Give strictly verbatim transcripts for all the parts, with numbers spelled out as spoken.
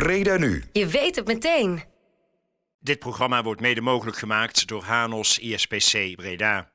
Breda Nu. Je weet het meteen. Dit programma wordt mede mogelijk gemaakt door Hanos I S P C Breda.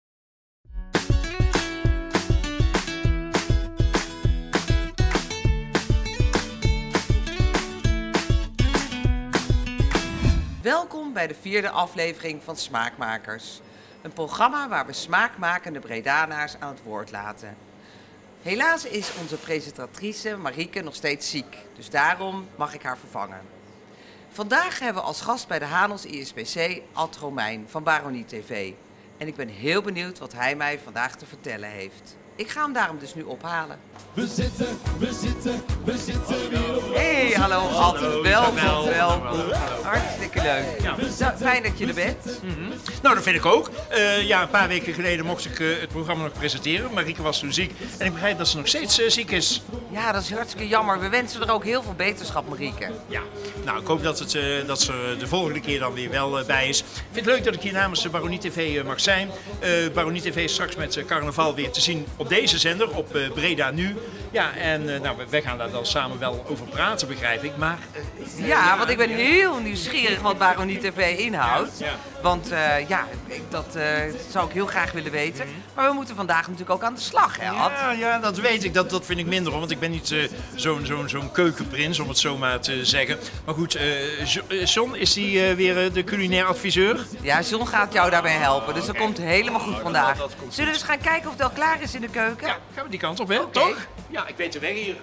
Welkom bij de vierde aflevering van Smaakmakers. Een programma waar we smaakmakende Bredanaars aan het woord laten. Helaas is onze presentatrice Marieke nog steeds ziek, dus daarom mag ik haar vervangen. Vandaag hebben we als gast bij de Hanos I S P C Ad Romein van Baronie T V. En ik ben heel benieuwd wat hij mij vandaag te vertellen heeft. Ik ga hem daarom dus nu ophalen. We zitten, we zitten, we zitten weer op. Hey, hallo Ad, welkom, Hallo. welkom. Hartstikke leuk. Ja. Zo, fijn dat je er bent. Mm-hmm. Nou, dat vind ik ook. Uh, ja, een paar weken geleden mocht ik uh, het programma nog presenteren. Marieke was toen ziek en ik begrijp dat ze nog steeds uh, ziek is. Ja, dat is hartstikke jammer. We wensen er ook heel veel beterschap, Marieke. Ja, nou, ik hoop dat, het, uh, dat ze de volgende keer dan weer wel uh, bij is. Ik vind het leuk dat ik hier namens de Baronie T V uh, mag zijn. Uh, Baronie T V is straks met uh, carnaval weer te zien op deze zender, op uh, Breda Nu. Ja, en uh, nou, wij gaan daar dan samen wel over praten, begrijp ik. Maar, uh, Ja, ja, want ik ben heel nieuwsgierig wat Baronie T V inhoudt. Ja, ja. Want uh, ja, ik, dat uh, zou ik heel graag willen weten. Maar we moeten vandaag natuurlijk ook aan de slag, hè, Ad? Ja, ja, dat weet ik. Dat, dat vind ik minder, hoor, want ik ben niet uh, zo'n zo'n zo'n keukenprins, om het zo maar te zeggen. Maar goed, uh, John, is die uh, weer uh, de culinair adviseur? Ja, John gaat jou daarbij helpen, dus dat komt helemaal goed vandaag. dat komt Zullen we eens gaan kijken of het al klaar is in de keuken? Ja, gaan we die kant op, hè? Oké. Toch? Ja, ik weet de weg hier.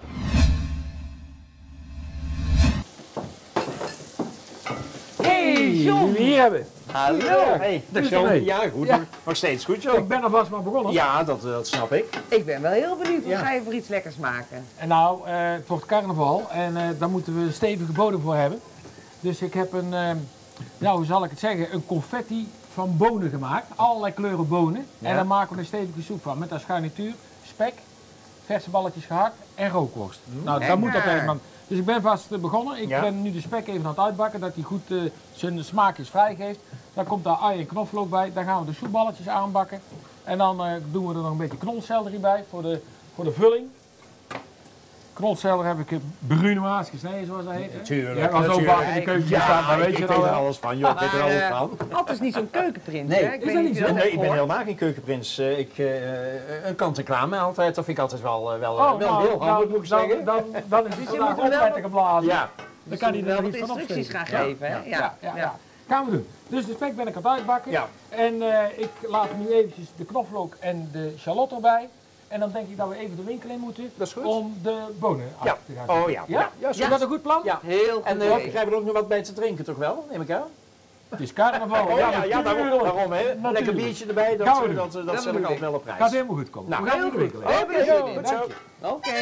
Hey, John! Wie hier hebben? Hallo! Hey, Dat is dus wel- mee. ja, goed. Ja. Nog, nog steeds goed zo. Ik ben alvast maar begonnen. Ja, dat, dat snap ik. Ik ben wel heel benieuwd, wat Ja. ga je voor iets lekkers maken? En nou, eh, het wordt carnaval en eh, daar moeten we een stevige bodem voor hebben. Dus ik heb een, eh, nou hoe zal ik het zeggen, een confetti van bonen gemaakt. Allerlei kleuren bonen. Ja. En daar maken we een stevige soep van. Met als garnituur spek, verse balletjes gehakt en rookworst. Nou, dat moet dat Lekker. even. Dus ik ben vast eh, begonnen. Ik Ja. ben nu de spek even aan het uitbakken, dat hij goed eh, zijn smaakjes vrijgeeft. Dan komt daar ui en knoflook bij. Dan gaan we de soepballetjes aanbakken. En dan eh, doen we er nog een beetje knolselderie bij voor de, voor de vulling. Knolselder heb ik bruine maas gesneden, zoals dat heet. hè? Tuurlijk, Ja, al zo natuurlijk. vaak in de keuken Ja, staan, dan ik, weet ik je weet het er al. alles van, joh. Ik weet er alles van. Ad is niet zo'n keukenprins, Nee. hè? Ik Is weet dat niet niet of je zo? dat Nee, hebt ik ben gehoord. helemaal geen keukenprins. Uh, ik, uh, een kant-en-klaar altijd, dat vind ik altijd wel, uh, wel, Oh, wel nou, heel nou, handig, moet ik dan, zeggen. dan, dan is het je vandaag moet hem wel- opletten geblazen. Ja, Dan kan hij wel er wat niet van instructies opsteken. gaan geven, hè? Ja, Ja, ja, ja. ja. Gaan we doen. Dus de spek ben ik aan het uitbakken. Ja. En uh, ik laat nu eventjes de knoflook en de shallot erbij. En dan denk ik dat we even de winkel in moeten Dat is goed. om de bonen Ja. af te gaan. Oh ja. Ja? Ja, Is zo. dat een goed plan? Ja. Heel goed. En uh, idee. krijgen we er ook nog wat bij te drinken, toch wel? Neem ik aan? Het is carnaval. Oh ja, ja, daarom, natuurlijk. daarom hè. Lekker Natuurlijk. biertje erbij, dat, Gaan we uh, doen. dat, uh, dat Dat stel ik bedoel altijd ik. wel op prijs. Gaat helemaal goed komen. Nou, we gaan heel niet goed. winkelen. We hebben er Oké, zin in. goed zo. Dank je. Oké.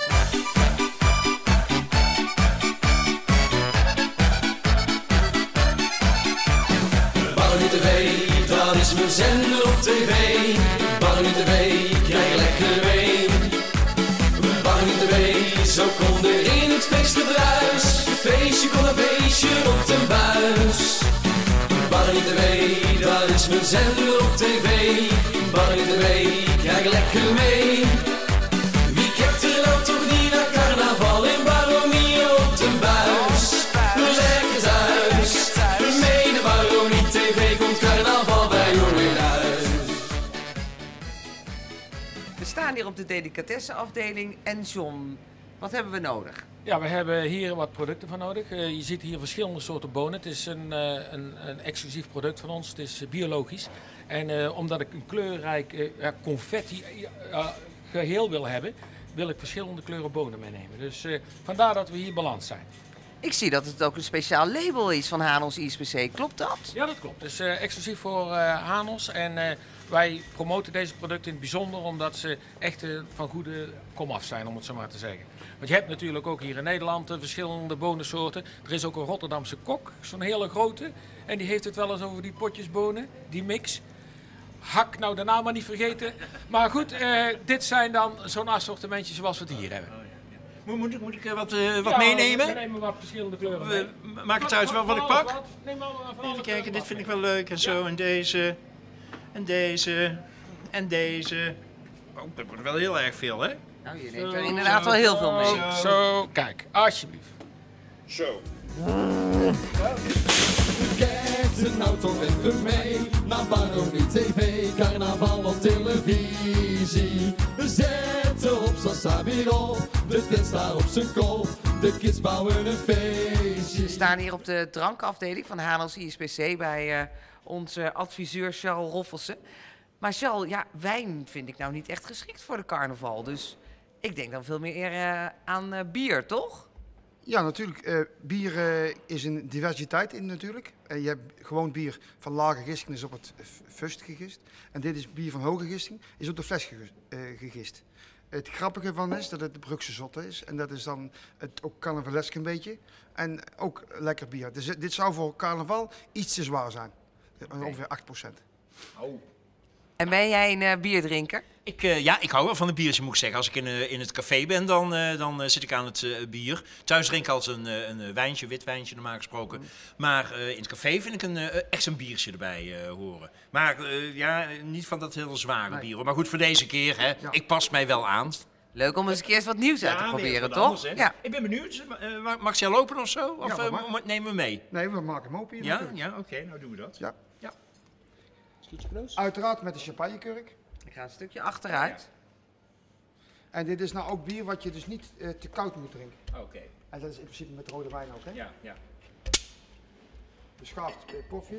Baronie T V, dat is mijn zender op tv. Baronie T V, krijg je lekker mee. Baronie T V, zo komt er in het feestje bruis. Een feestje kon een feestje op de buis. Baronie T V, dat is mijn zender op tv. Baronie T V, krijg je lekker mee. Wie kijkt er nou toch niet naar carnaval in Baronie op de buis? Lekker thuis, mede Baronie T V komt carnaval bij jou in huis. We staan hier op de delicatessenafdeling. En John, wat hebben we nodig? Ja, we hebben hier wat producten van nodig. Uh, je ziet hier verschillende soorten bonen. Het is een, uh, een, een exclusief product van ons. Het is uh, biologisch. En uh, omdat ik een kleurrijk uh, ja, confetti uh, geheel wil hebben, wil ik verschillende kleuren bonen meenemen. Dus uh, vandaar dat we hier balans zijn. Ik zie dat het ook een speciaal label is van Hanos I S P C. Klopt dat? Ja, dat klopt. Het is uh, exclusief voor uh, Hanos. En uh, wij promoten deze producten in het bijzonder omdat ze echt uh, van goede komaf zijn, om het zo maar te zeggen. Want je hebt natuurlijk ook hier in Nederland uh, verschillende bonensoorten. Er is ook een Rotterdamse kok, zo'n hele grote. En die heeft het wel eens over die potjes bonen, die mix. Hak, nou de naam maar niet vergeten. Maar goed, uh, dit zijn dan zo'n assortimentje zoals we het hier hebben. Moet, moet, ik- moet ik uh, wat, uh, wat Ja, meenemen? We nemen wat verschillende kleuren mee. Uh, maakt het uit wel wat ik Van alles pak? wat. Neem maar van alles Even kijken, wat. dit vind ik wel leuk en zo. En deze. En deze. En deze. Oh, dat wordt wel heel erg veel, hè? Nou, je neemt er inderdaad wel heel veel mee. Zo, zo, kijk, alsjeblieft. Zo. Kijk er nou toch even mee naar Baronie T V, carnaval op televisie. Zet op Sassa weer op, de tent staat op zijn kop, de kids bouwen een feestje. We staan hier op de drankafdeling van Hanos I S P C bij uh, onze adviseur Charles Roffelsen. Maar Charles, ja, wijn vind ik nou niet echt geschikt voor de carnaval. Dus ik denk dan veel meer uh, aan uh, bier, toch? Ja, natuurlijk. Uh, bier uh, is een diversiteit in natuurlijk. Uh, je hebt gewoon bier van lage gisting, is op het fust gegist. En dit is bier van hoge gisting, is op de fles gegist. Uh, gegist. Het grappige van is dat het de Brugse zotte is. En dat is dan het ook carnavalesk een beetje. En ook lekker bier. Dus dit zou voor carnaval iets te zwaar zijn. Okay. Ongeveer acht procent. Oh. En ben jij een uh, bierdrinker? Ik, uh, ja, ik hou wel van een biertje, moet ik zeggen. Als ik in, uh, in het café ben, dan, uh, dan uh, zit ik aan het uh, bier. Thuis drink ik altijd een, uh, een wijntje, wit wijntje normaal gesproken. Mm. Maar uh, in het café vind ik een, uh, echt een biertje erbij uh, horen. Maar uh, ja, niet van dat hele zware nee. bier. Hoor. Maar goed, voor deze keer, hè, ja. Ik pas mij wel aan. Leuk om eens een keer eens wat nieuws uit ja, te proberen, toch? Anders, ja. Ik ben benieuwd. Uh, mag ze lopen of zo? Of ja, uh, nemen we mee? Nee, we maken hem open hier. Ja, ja oké, okay, nou doen we dat. Ja. Ja. Uiteraard met de champagnekurk. Ik ga een stukje achteruit. Ja. En dit is nou ook bier wat je dus niet uh, te koud moet drinken. Oké. Okay. En dat is in principe met rode wijn ook, hè? Ja, ja. Beschaafd uh, pofje.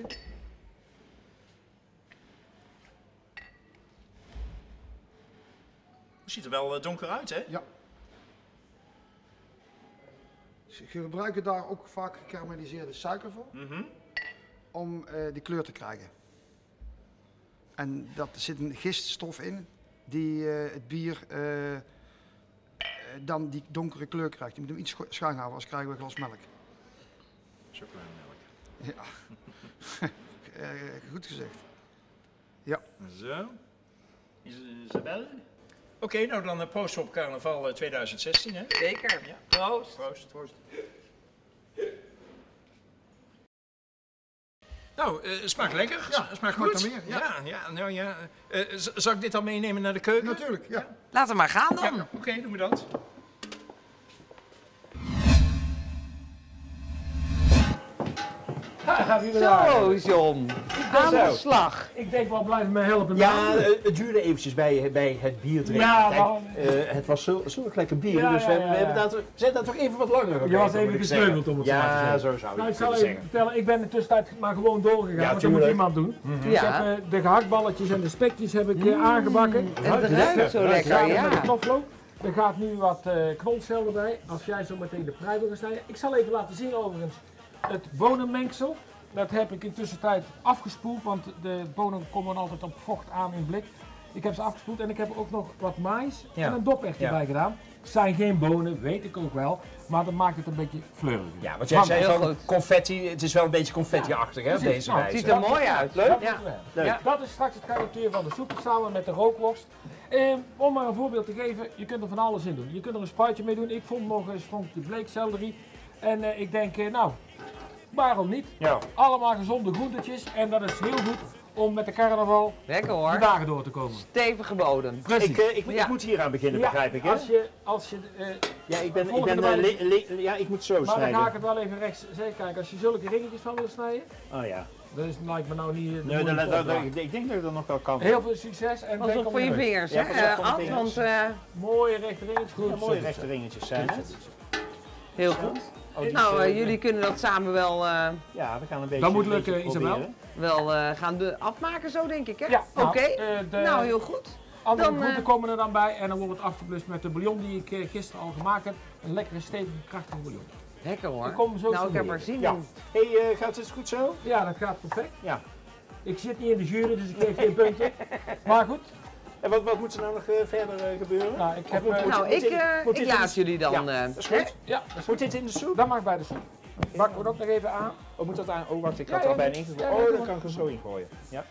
Het ziet er wel uh, donker uit, hè? Ja. Ze gebruiken daar ook vaak gekarameliseerde suiker voor. Mm-hmm. Om uh, die kleur te krijgen. En dat er zit een giststof in die uh, het bier uh, uh, dan die donkere kleur krijgt. Je moet hem iets schuin houden, anders krijgen we een glas melk. Chocolademelk. Ja. uh, goed gezegd. Ja. Zo. Isabel? Oké, okay, nou dan uh, proost op carnaval uh, twintig zestien, hè? Zeker. Ja. Proost. Proost. Proost. Nou, uh, smaakt lekker. Ja, smaakt goed. goed. Meer, ja. Ja, ja, nou ja. Uh, zal ik dit dan meenemen naar de keuken? Natuurlijk, ja. ja. Laten we maar gaan dan. Ja, oké, okay, doen we dat. Ha, gaan we Zo, John. Aan de slag. Ik denk wel, blijf me helpen. Ja, uh, het duurde eventjes bij, bij het bier drinken. Ja, Kijk, uh, het was zo, zo lekker bier, ja, dus we, ja, ja, ja. we hebben dat, we zijn daar toch even wat langer. Je was even gesleuteld om het ja, zo te zeggen. zo zou je nou, het ik zal even zeggen. vertellen, ik ben in de tussentijd maar gewoon doorgegaan, Ja, want dat moet iemand doen. Mm-hmm. Dus ja. ik heb uh, de gehaktballetjes en de spekjes heb ik uh, aangebakken. En het ruikt zo lekker, ja. Met de knoflook. Er gaat nu wat uh, knolcel erbij, als jij zo meteen de prei wil gaan snijden. Ik zal even laten zien overigens het bonenmengsel. Dat heb ik intussen tijd afgespoeld, want de bonen komen altijd op vocht aan in blik. Ik heb ze afgespoeld en ik heb ook nog wat maïs ja. en een doperwt erbij ja. gedaan. Het zijn geen bonen, weet ik ook wel, maar dat maakt het een beetje fleuriger. Ja, want jij zei van confetti, het is wel een beetje confetti-achtig, hè, op deze nou, wijze. Het ziet er mooi uit. Leuk? Ja. Leuk. Ja. Dat is straks het garnituur van de soep samen met de rookworst. Eh, om maar een voorbeeld te geven, je kunt er van alles in doen. Je kunt er een spuitje mee doen. Ik vond nog een stronkje bleekselderie. En uh, ik denk, uh, nou, waarom niet? Ja. Allemaal gezonde groentetjes en dat is heel goed om met de carnaval lekker hoor. de dagen door te komen. Stevige bodem. Precies. Ik, uh, ik, ja. ik moet hier aan beginnen, ja, begrijp ik. Hè? Als je, als je, uh, ja, ik ben, ik ben uh, le, le, ja, ik moet zo maar snijden. Maar dan ga ik het wel even rechts zeker kijken. Als je zulke ringetjes van wil snijden. Oh ja. Dat is lijkt me nou niet. Nee, dat, dat, dat, ik denk dat ik dat nog wel kan. Heel veel succes en pas op voor je vingers, hè? Ja, uh, Ad, want uh, mooie rechte ringetjes. Goed, ja, mooie rechte ringetjes zijn het. Heel goed. Oh, nou, uh, jullie kunnen dat samen wel. Uh, ja, we gaan een beetje. Dat moet lukken, Isabel. Wel uh, gaan de afmaken zo, denk ik, hè? Ja. Oké. Okay. Nou, uh, nou, heel goed. Andere dan, groenten uh, komen er dan bij en dan wordt het afgeblust met de bouillon die ik uh, gisteren al gemaakt heb. Een lekkere, stevige, krachtige bouillon. Lekker hoor. Zo nou, ik heb er zin ja. in. Hey, uh, gaat het goed zo? Ja, dat gaat perfect. Ja. Ik zit niet in de jury, dus ik geef geen punten. Maar goed. En wat, wat moet er nou nog uh, verder uh, gebeuren? Nou, ik, heb, moet, uh, nou, ik, uh, ik laat jullie dan. Ja, uh, dat is goed. Ja, dat is moet dit in de soep? Dat mag bij de soep. Bak wordt ook nog even aan. Oh, moet dat aan? Oh, wacht, ik had ja, er al bijna ingegooid. Ja, oh, dan kan ik er zo in gooien. Ja.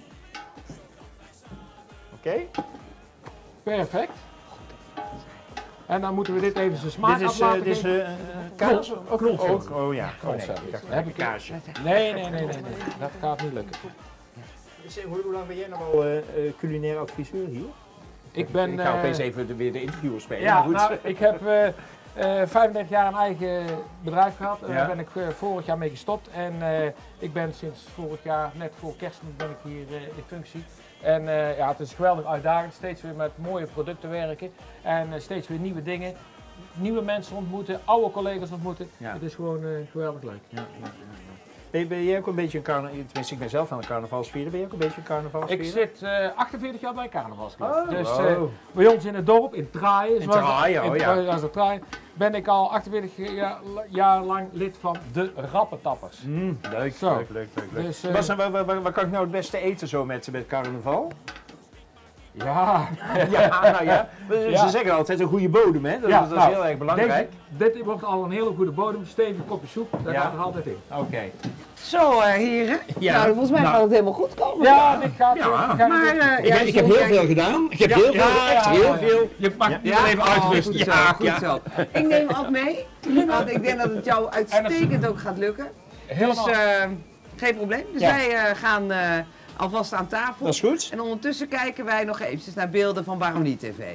Oké. Okay. Perfect. En dan moeten we dit even zijn smaak dit is, aflaten. Uh, dit is uh, kaas? Ook knolcel. Oh, oh ja, oh, nee, ik dacht, heb ik kaasje. Nee, nee, nee, nee, nee, dat gaat niet lukken. Dus, hoe, hoe lang ben jij nou al uh, uh, culinair adviseur hier? Ik ben... Ik ga uh, opeens even de, weer de interviewer spelen. Ja, nou, ik heb uh, Uh, vijfendertig jaar een eigen bedrijf gehad. En Ja. daar ben ik uh, vorig jaar mee gestopt. En uh, ik ben sinds vorig jaar, net voor kerst, ben ik hier uh, in functie. En uh, ja, het is geweldig uitdagend. Steeds weer met mooie producten werken. En uh, steeds weer nieuwe dingen. Nieuwe mensen ontmoeten, oude collega's ontmoeten. Ja. Het is gewoon uh, geweldig leuk. Ja, ja, ja. Ben, ben jij ook een beetje een carnaval, tenminste ik ben zelf aan de carnavalsvieren, ben je ook een beetje een carnavalsvieren? Ik zit uh, achtenveertig jaar bij carnavalsclub. Oh, dus wow. uh, bij ons in het dorp, in Traaien, In Traaien, oh ja. in de Traaien, ben ik al achtenveertig jaar, jaar lang lid van de Rappentappers. Mm, leuk, Zo. leuk, leuk, leuk, leuk. Dus, uh, Bas, waar, waar, waar, waar kan ik nou het beste eten zo met, met carnaval? Ja. Ja, nou ja. Ze Ja. zeggen altijd een goede bodem, hè? Dat, Ja, dat is nou, heel erg belangrijk. Deze, dit wordt al een hele goede bodem, stevig kopje soep, daar Ja. gaat er altijd in. Oké. Okay. Zo, uh, heren. Ja. Nou, volgens mij Nou. gaat het helemaal goed komen. Ja, dit gaat. Ja. dit gaat Maar, dit- uh, Ik, ja, heb- ik heb John, heel kijk- veel gedaan. Ik heb Ja, heel ja, veel, ja, echt ja, heel ja. veel. Je mag Ja. niet wel even uitrusten. Goed zo, Ja, goed ja. zo. Ik neem ook mee, want ik denk dat het jou uitstekend ook gaat lukken. Helemaal. Dus uh, geen probleem. Dus Ja. wij uh, gaan uh, alvast aan tafel. Dat is goed. En ondertussen kijken wij nog eventjes naar beelden van Baronie T V.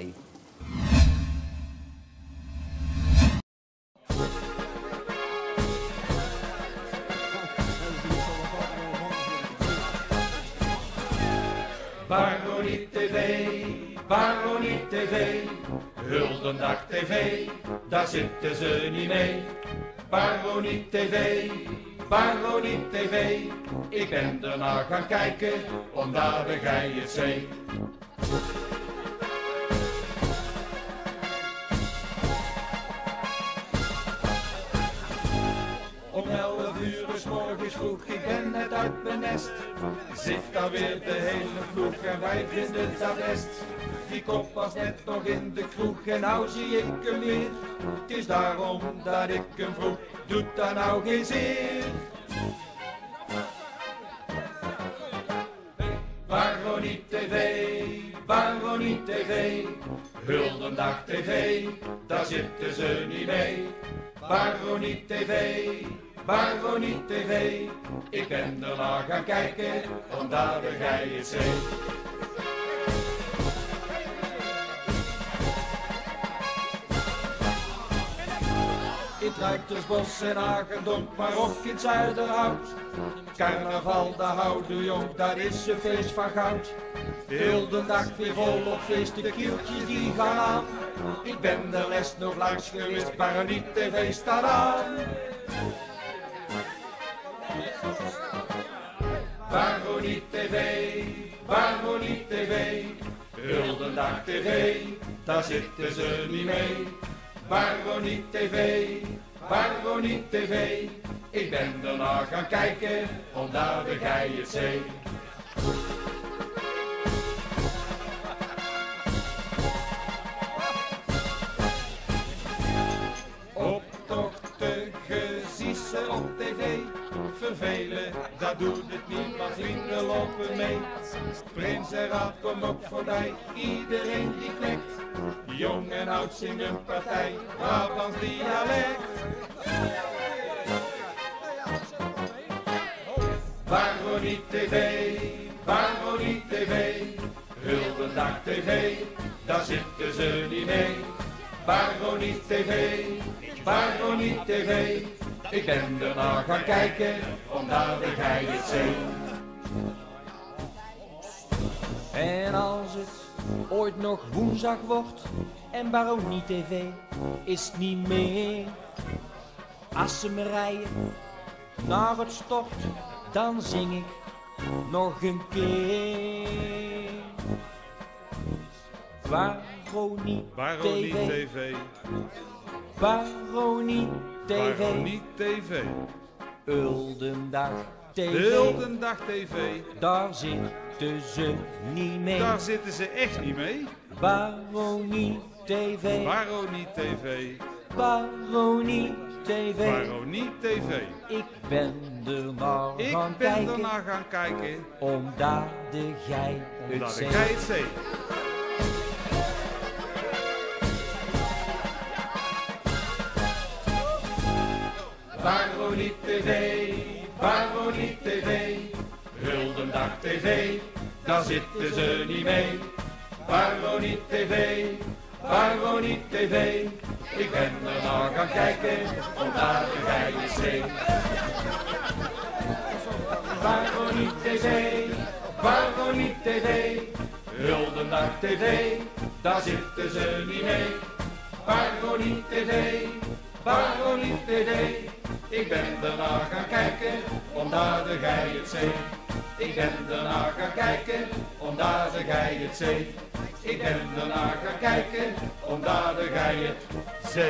Baronie T V, Baronie T V, Huldendag T V, daar zitten ze niet mee. Baronie T V, Baronie T V, ik ben ernaar gaan kijken, omdat gij het zei. Om elf uur is morgens vroeg, ik ben net uit mijn nest. Zit daar weer de hele ploeg en wij vinden dat best. Die kop was net nog in de kroeg en nou zie ik hem weer. Het is daarom dat ik hem vroeg, doet dat nou geen zeer. Baronie T V, Baronie T V, Huldendag T V, daar zitten ze niet mee. Baronie T V, Baronie T V, ik ben ernaar gaan kijken, omdat gij het zei. In Ruitersbos en Agendonk, maar ook in Zuiderhout. Carnaval, de houden jong, dat is een feest van goud. Heel de dag weer volop feest, de kieltjes die gaan aan. Ik ben de les nog langs geweest, Baronie T V staat aan. Baronie T V, Baronie T V, heel de dag T V, daar zitten ze niet mee. Baronie T V, Baronie T V, ik ben ernaar gaan kijken, omdat gij het zei. Optochten, geziessen op tv, vervelen, dat doet het niet, maar vrienden lopen mee. Prins en Raad, kom op voorbij, iedereen die klekt. Jong en oud zingen een partij, Brabants dialect. Baronie T V, Baronie T V, Huldendag T V, daar zitten ze niet mee. Baronie T V, Baronie T V, ik ben ernaar gaan kijken, omdat gij het zei. En als het ooit nog woensdag wordt en Baronie T V is niet meer. Als ze me rijden naar het stort, dan zing ik nog een keer. Baronie Baronie T V, T V, Baronie T V, Baronie T V, Huldendag T V, Huldendag T V, daar zitten ze niet mee. daar zitten ze echt niet mee. Baronie T V, Baronie T V, Baronie T V, Baronie T V. ik ben er naar Ik gaan ben kijken, ernaar gaan kijken, omdat de gij het omdat zei. gij het zei. Baronie T V, Baronie T V, Huldendag T V, daar zitten ze niet mee. Baronie T V, Baronie T V, ik ben er naar gaan kijken, vandaar de Geien Zee. Baronie T V, Baronie T V, Huldendag T V, daar zitten ze niet mee. Baronie T V, Baronie T V, ik ben er naar gaan kijken, vandaar de Geien Zee. Ik ben er naar gaan kijken, vandaar de Geien Zee. Ik ben er naar gaan kijken, vandaar de Geien Zee.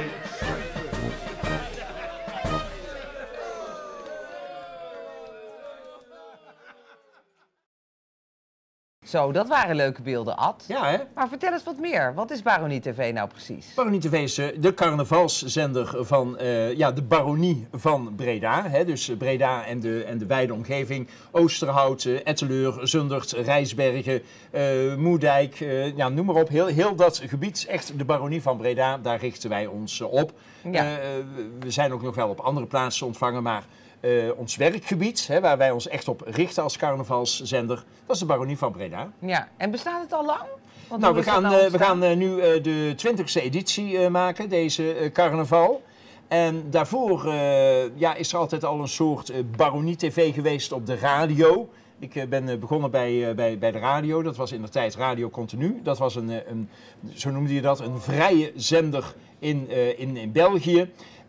Zo, dat waren leuke beelden, Ad. Ja, hè? Maar vertel eens wat meer. Wat is Baronie T V nou precies? Baronie T V is uh, de carnavalszender van uh, ja, de Baronie van Breda. Hè? Dus Breda en de, en de wijde omgeving. Oosterhout, uh, Etteleur, Zundert, Rijsbergen, uh, Moerdijk. Uh, ja, noem maar op. Heel, heel dat gebied, echt de Baronie van Breda, daar richten wij ons uh, op. Ja. Uh, we zijn ook nog wel op andere plaatsen ontvangen, maar... Uh, ons werkgebied, hè, waar wij ons echt op richten als carnavalszender, dat is de Baronie van Breda. Ja, en bestaat het al lang? Want nou, hoe we is het gaan, nou uh, we gaan uh, nu uh, de twintigste editie uh, maken, deze uh, carnaval. En daarvoor uh, ja, is er altijd al een soort uh, Baronie T V geweest op de radio. Ik uh, ben uh, begonnen bij, uh, bij, bij de radio, dat was in de tijd Radio Continu. Dat was een, uh, een zo noemde je dat, een vrije zender in, uh, in, in België.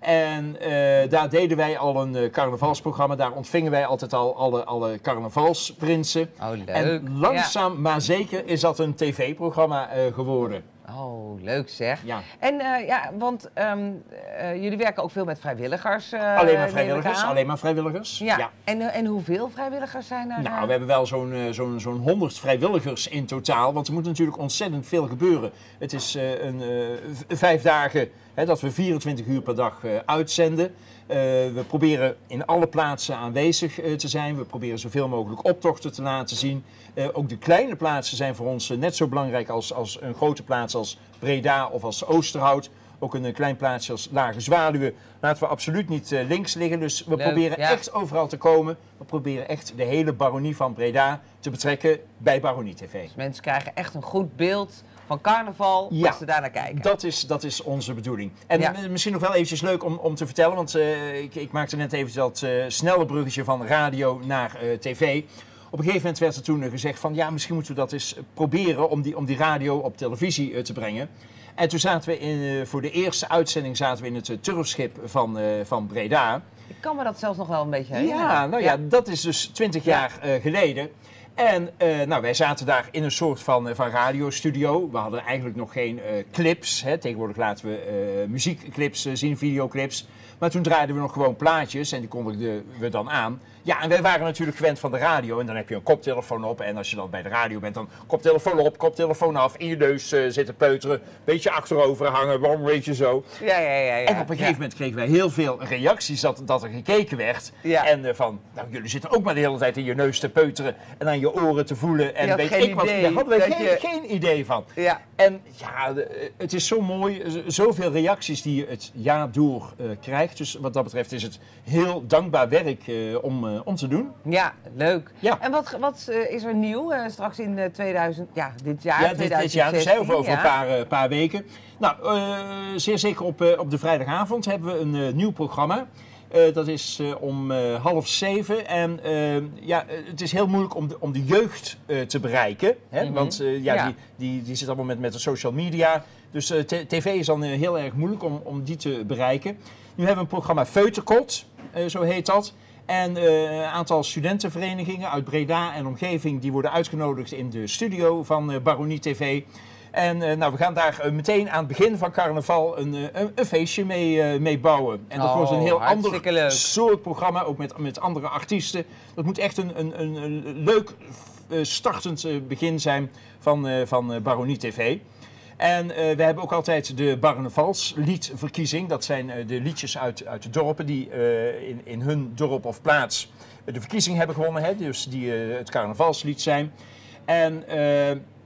En uh, daar deden wij al een uh, carnavalsprogramma. Daar ontvingen wij altijd al alle, alle carnavalsprinsen. Oh, leuk. En langzaam, maar zeker, is dat een tv-programma uh, geworden. Oh, leuk zeg. Ja. En uh, ja, want um, uh, jullie werken ook veel met vrijwilligers. Uh, Alleen maar vrijwilligers, alleen maar vrijwilligers. Ja. Ja. En, uh, en hoeveel vrijwilligers zijn er? Nou, we hebben wel zo'n uh, zo'n zo'n honderd vrijwilligers in totaal. Want er moet natuurlijk ontzettend veel gebeuren. Het is uh, een, uh, vijf dagen hè, dat we vierentwintig uur per dag uh, uitzenden. Uh, we proberen in alle plaatsen aanwezig uh, te zijn. We proberen zoveel mogelijk optochten te laten zien. Uh, ook de kleine plaatsen zijn voor ons uh, net zo belangrijk als, als een grote plaats als Breda of als Oosterhout. Ook een uh, klein plaatsje als Lage Zwaluwe. Laten we absoluut niet uh, links liggen. Dus we Leuk, proberen ja. echt overal te komen. We proberen echt de hele Baronie van Breda te betrekken bij Baronie T V. Dus mensen krijgen echt een goed beeld van carnaval Ja, als ze daar naar kijken. Dat is, dat is onze bedoeling. En Ja. misschien nog wel eventjes leuk om, om te vertellen, want uh, ik, ik maakte net even dat uh, snelle bruggetje van radio naar uh, tv. Op een gegeven moment werd er toen uh, gezegd van ja, misschien moeten we dat eens proberen om die, om die radio op televisie uh, te brengen. En toen zaten we in, uh, voor de eerste uitzending zaten we in het uh, turfschip van, uh, van Breda. Ik kan me dat zelfs nog wel een beetje herinneren. Ja, nou ja, dat is dus twintig jaar uh, geleden. En uh, nou, wij zaten daar in een soort van, uh, van radiostudio. We hadden eigenlijk nog geen uh, clips. Hè. Tegenwoordig laten we uh, muziekclips uh, zien, videoclips. Maar toen draaiden we nog gewoon plaatjes en die kondigden we dan aan. Ja, en wij waren natuurlijk gewend van de radio. En dan heb je een koptelefoon op. En als je dan bij de radio bent, dan koptelefoon op, koptelefoon af. In je neus uh, zitten peuteren. Beetje achterover hangen, een beetje zo. Ja, ja, ja. ja. En op een gegeven moment kregen wij heel veel reacties dat, dat er gekeken werd. Ja. En uh, van, nou jullie zitten ook maar de hele tijd in je neus te peuteren en aan je oren te voelen. En Je had weet geen ik wat, idee daar hadden wij dat geen, je- geen idee van. Ja. En ja, de- het is zo mooi, z- zoveel reacties die je het jaar door uh, krijgt. Dus wat dat betreft is het heel dankbaar werk uh, om, uh, om te doen. Ja, leuk. Ja. En wat, wat uh, is er nieuw uh, straks in uh, tweeduizend, ja, dit jaar, Ja, dit, dit jaar, dus hè, over, over ja. een paar, uh, paar weken. Nou, uh, zeer zeker op, uh, op de vrijdagavond hebben we een uh, nieuw programma. Uh, dat is uh, om uh, half zeven. En uh, ja, uh, het is heel moeilijk om de, om de jeugd uh, te bereiken. Hè? Mhm. Want uh, ja, Ja. Die, die, die zit allemaal met, met de social media. Dus uh, t- tv is dan uh, heel erg moeilijk om, om die te bereiken. Nu hebben we een programma Feuterkot, uh, zo heet dat. En uh, een aantal studentenverenigingen uit Breda en omgeving die worden uitgenodigd in de studio van uh, Baronie T V. En uh, nou, we gaan daar uh, meteen aan het begin van carnaval een, uh, een, een feestje mee, uh, mee bouwen. En dat Oh, wordt een heel hartstikke ander leuk. soort programma, ook met, met andere artiesten. Dat moet echt een, een, een, een leuk uh, startend uh, begin zijn van, uh, van uh, Baronie T V. En uh, we hebben ook altijd de Barnevalsliedverkiezing. Dat zijn uh, de liedjes uit, uit de dorpen die uh, in, in hun dorp of plaats uh, de verkiezing hebben gewonnen. Hè, dus die uh, het carnavalslied zijn. En uh,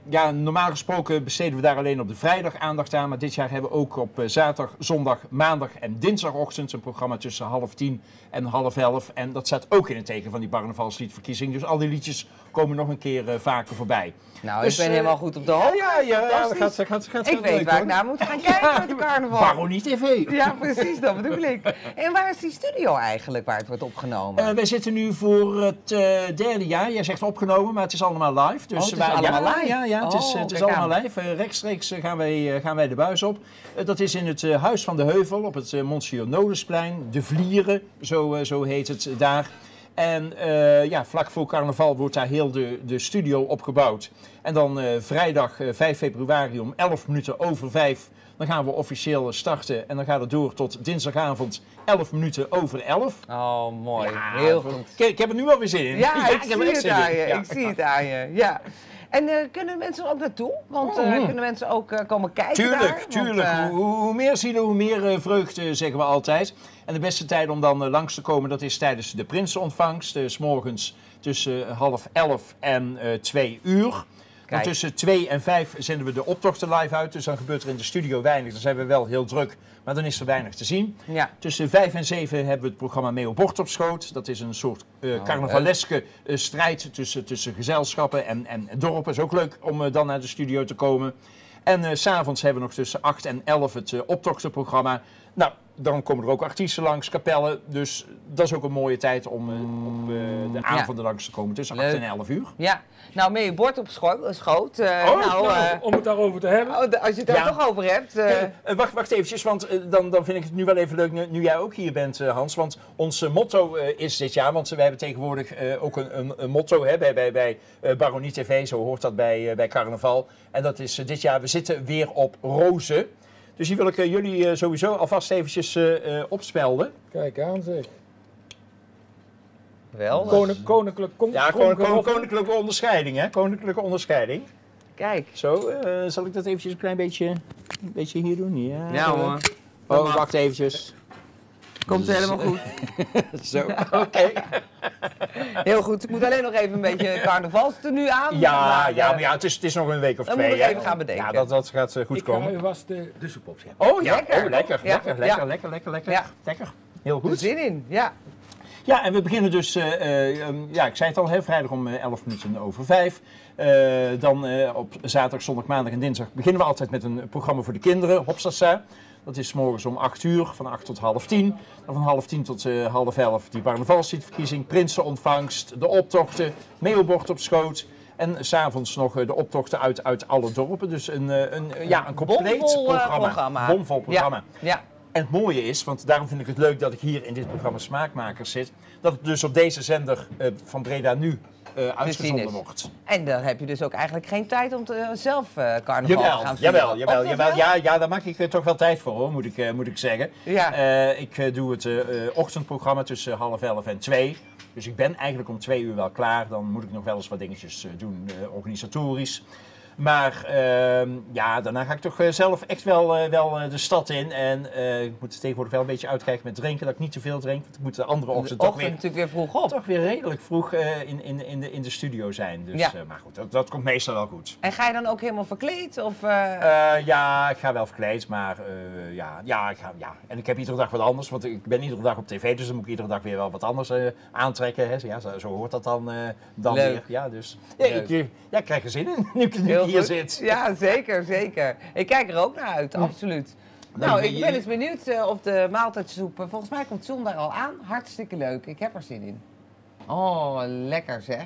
ja, normaal gesproken besteden we daar alleen op de vrijdag aandacht aan. Maar dit jaar hebben we ook op uh, zaterdag, zondag, maandag en dinsdagochtend een programma tussen half tien en half elf. En dat staat ook in het teken van die carnavalsliedverkiezing. Dus al die liedjes komen nog een keer uh, vaker voorbij. Nou, dus, ik ben uh, helemaal goed op de hoogte. Ja, ja, ja, dat gaat, gaat, gaat Ik weet waar ik naar moet gaan kijken met de carnaval. Baronie T V. Ja, precies, dat bedoel ik. En waar is die studio eigenlijk waar het wordt opgenomen? Uh, wij zitten nu voor het uh, derde jaar. Jij zegt opgenomen, maar het is allemaal live. Dus oh, het is wij, allemaal ja, live? Ja, ja, het is, oh, het is allemaal aan. live. Uh, rechtstreeks uh, gaan, wij, uh, gaan wij de buis op. Uh, dat is in het uh, Huis van de Heuvel op het uh, Monsieur Nodensplein. De Vlieren, zo, uh, zo heet het uh, daar. En uh, ja, vlak voor carnaval wordt daar heel de, de studio opgebouwd. En dan uh, vrijdag uh, vijf februari om elf minuten over vijf. Dan gaan we officieel starten en dan gaat het door tot dinsdagavond elf minuten over elf. Oh, mooi. Ja, heel goed. Kijk, ik heb er nu alweer zin in. Ja, ja ik, ik zie het aan je. Ja. Ik zie het aan je. Ja. En uh, kunnen mensen er ook naartoe? Want uh, mm. kunnen mensen ook uh, komen kijken tuurlijk, daar? Tuurlijk, uh... hoe, hoe meer zielen, hoe meer uh, vreugde, zeggen we altijd. En de beste tijd om dan uh, langs te komen, dat is tijdens de Prinsenontvangst. Uh, 's morgens tussen uh, half elf en uh, twee uur. Want tussen twee en vijf zenden we de optochten live uit. Dus dan gebeurt er in de studio weinig. Dan zijn we wel heel druk, maar dan is er weinig te zien. Ja. Tussen vijf en zeven hebben we het programma Mee op Bord op Schoot. Dat is een soort uh, oh, carnavaleske uh, strijd tussen, tussen gezelschappen en, en dorpen. Is ook leuk om uh, dan naar de studio te komen. En uh, 's avonds hebben we nog tussen acht en elf het uh, optochtenprogramma. Nou, dan komen er ook artiesten langs, kapellen. Dus dat is ook een mooie tijd om uh, op uh, de avonden ja. langs te komen. Tussen acht en elf uur. Ja, nou mee je bord op scho schoot. Uh, oh, nou, nou, uh, om het daarover te hebben. Oh, als je het daar ja. toch over hebt. Uh... Ja, uh, wacht, wacht eventjes, want uh, dan, dan vind ik het nu wel even leuk, nu, nu jij ook hier bent, uh, Hans. Want ons uh, motto uh, is dit jaar, want uh, wij hebben tegenwoordig uh, ook een, een, een motto hè, bij, bij, bij uh, Baronie T V, zo hoort dat bij, uh, bij carnaval. En dat is uh, dit jaar, we zitten weer op rozen. Dus die wil ik uh, jullie uh, sowieso alvast eventjes uh, uh, opspelden. Kijk aan zeg. Wel. Koning, koninklijk, kon, ja, kon, kon, koninklijke onderscheiding, hè? Koninklijke onderscheiding. Kijk. Zo, uh, zal ik dat eventjes een klein beetje, een beetje hier doen? Ja, ja hoor. Oh, wacht eventjes. Komt helemaal goed. Zo, oké. Okay. Heel goed. Ik moet alleen nog even een beetje carnavalstenu aan. Ja, maar, ja, maar ja, het is, het is nog een week of dan twee. Dan moet ik even gaan bedenken. Ja, dat, dat gaat uh, goed ik komen. Ik ga vast de, de soep opzetten. Oh ja, lekker. Oh, lekker, ja. lekker, lekker, ja. lekker, lekker, lekker, ja. lekker. Heel goed. Er zin in, ja. Ja, en we beginnen dus, uh, uh, um, ja, ik zei het al, hè, vrijdag om uh, elf minuten over vijf. Uh, dan uh, op zaterdag, zondag, maandag en dinsdag beginnen we altijd met een programma voor de kinderen, Hopsasa. Dat is 's morgens om acht uur, van acht tot half tien. Dan van half tien tot uh, half elf die carnavalsliedverkiezing, Prinsenontvangst, de optochten, Mee op Bord op Schoot. En 's avonds nog uh, de optochten uit, uit alle dorpen. Dus een, uh, een, uh, ja, een compleet Bomvol, uh, programma. programma. Bomvol programma. Ja. ja. En het mooie is, want daarom vind ik het leuk dat ik hier in dit programma Smaakmakers zit, dat het dus op deze zender uh, van Breda Nu uh, uitgezonden wordt. En dan heb je dus ook eigenlijk geen tijd om te, uh, zelf uh, carnaval jawel, te gaan vieren. Jawel, jawel, jawel. Ja, ja, daar maak ik uh, toch wel tijd voor, hoor, moet ik, uh, moet ik zeggen. Ja. Uh, ik uh, doe het uh, ochtendprogramma tussen half elf en twee. Dus ik ben eigenlijk om twee uur wel klaar. Dan moet ik nog wel eens wat dingetjes uh, doen, uh, organisatorisch. Maar uh, ja, daarna ga ik toch uh, zelf echt wel, uh, wel uh, de stad in. En uh, ik moet tegenwoordig wel een beetje uitkijken met drinken, dat ik niet te veel drink. Want ik moet de andere ochtend, de ochtend toch, weer, natuurlijk weer vroeg op. toch weer redelijk vroeg uh, in, in, in, de, in de studio zijn. Dus, ja. uh, maar goed, dat, dat komt meestal wel goed. En ga je dan ook helemaal verkleed? Of, uh... Uh, ja, ik ga wel verkleed, maar uh, ja, ja, ik ga, ja. En ik heb iedere dag wat anders, want ik ben iedere dag op tv, dus dan moet ik iedere dag weer wel wat anders uh, aantrekken. Hè. Ja, zo, zo hoort dat dan, uh, dan weer. Ja, dus ja, ik, ja, ik krijg er zin in nu ik hier goed. zit. Ja, zeker, zeker. Ik kijk er ook naar uit, absoluut. Dan nou, ik ben eens benieuwd uh, of de maaltijdsoep, uh, volgens mij komt John daar al aan. Hartstikke leuk, ik heb er zin in. Oh, lekker zeg.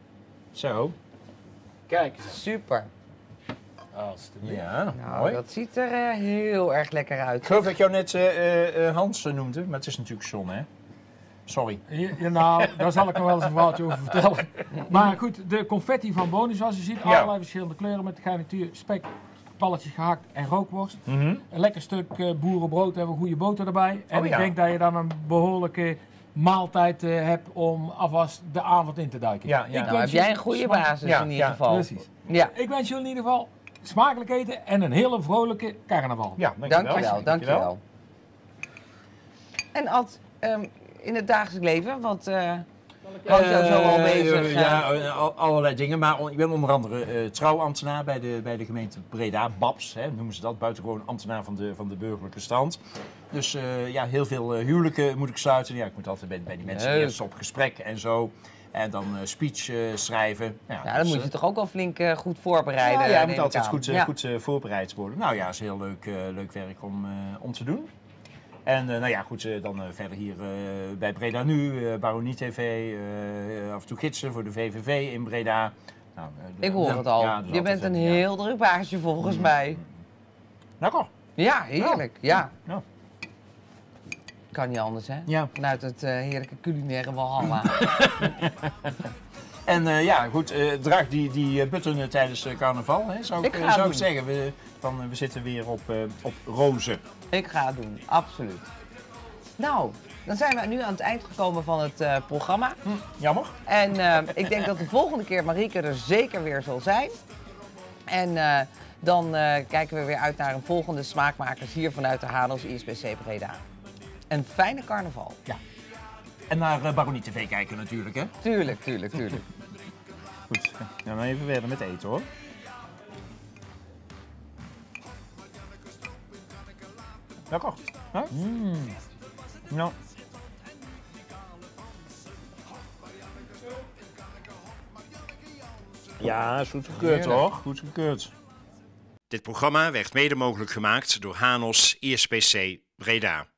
Zo. Kijk. Super. Alsjeblieft. Ja, nou, mooi. Dat ziet er uh, heel erg lekker uit. Ik geloof dat ik jou net uh, uh, Hans noemde, maar het is natuurlijk John, hè? Sorry. Ja, nou, daar zal ik nog wel eens een verhaaltje over vertellen. Maar goed, de confetti van Boni, zoals je ziet, Ja. allerlei verschillende kleuren met garnituur, spek, balletjes gehakt en rookworst. Mm-hmm. Een lekker stuk uh, boerenbrood en een goede boter erbij. En Oh, ik ja. denk dat je dan een behoorlijke maaltijd uh, hebt om alvast de avond in te duiken. Ja, ja. Ik Nou, wens heb je jij een goede smaak- basis Ja, in ieder ja, geval. Precies. Ja, Ik wens jullie in ieder geval smakelijk eten en een hele vrolijke carnaval. Ja, dankjewel. dankjewel, dankjewel. En Ad, um, in het dagelijks leven, wat, uh, Houdt jou zo al Eh, bezig? Ja, eh, al- allerlei dingen. Maar on- ik ben onder andere eh, trouwambtenaar bij de, bij de gemeente Breda, B A B S, hè, noemen ze dat. Buitengewoon ambtenaar van de, van de burgerlijke stand. Dus eh, ja, heel veel eh, huwelijken moet ik sluiten. Ja, ik moet altijd bij, bij die mensen Leuk. eerst op gesprek en zo. En dan uh, speech uh, schrijven. Ja, Ja, dan dus, moet je uh, toch ook wel flink uh, goed voorbereiden. Ja, ja, neem moet ik altijd aan. goed, uh, Ja. goed uh, voorbereid worden. Nou ja, is heel leuk, uh, leuk werk om, uh, om te doen. En uh, nou ja, goed, uh, dan uh, verder hier uh, bij Breda Nu, uh, Baronie T V, uh, af en toe gidsen voor de V V V in Breda. Nou, uh, Ik hoor ja, het al. ja, dus je altijd, bent een uh, ja. heel druk baasje volgens mij. Lekker. Ja, heerlijk. Ja. Ja. Kan niet anders, hè? Ja. Vanuit het uh, heerlijke culinaire Walhalla. En uh, ja, goed, uh, draag die, die uh, button uh, tijdens uh, carnaval, hè, zou ik, Ik uh, ga zou ik doen. zeggen. We, van, uh, we zitten weer op, uh, op rozen. Ik ga het doen, absoluut. Nou, dan zijn we nu aan het eind gekomen van het uh, programma. Hm, jammer. En uh, ik denk dat de volgende keer Marieke er zeker weer zal zijn. En uh, dan uh, kijken we weer uit naar een volgende Smaakmakers hier vanuit de Hanos I S B C Breda. Een fijne carnaval. Ja. En naar uh, Baronie T V kijken natuurlijk, hè? Tuurlijk, tuurlijk, tuurlijk. Goed, dan maar even verder met eten, hoor. Lekker. Huh? Mm. Nou. Ja, is goed gekeurd, hoor. Goed gekeurd. Dit programma werd mede mogelijk gemaakt door Hanos I S P C Breda.